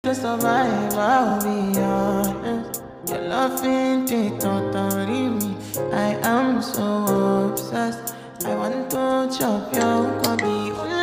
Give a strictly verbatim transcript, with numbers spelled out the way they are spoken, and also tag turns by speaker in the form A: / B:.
A: To survive, I'll be honest. Your love ain't it, totally me. I am so obsessed. I want to chop your body.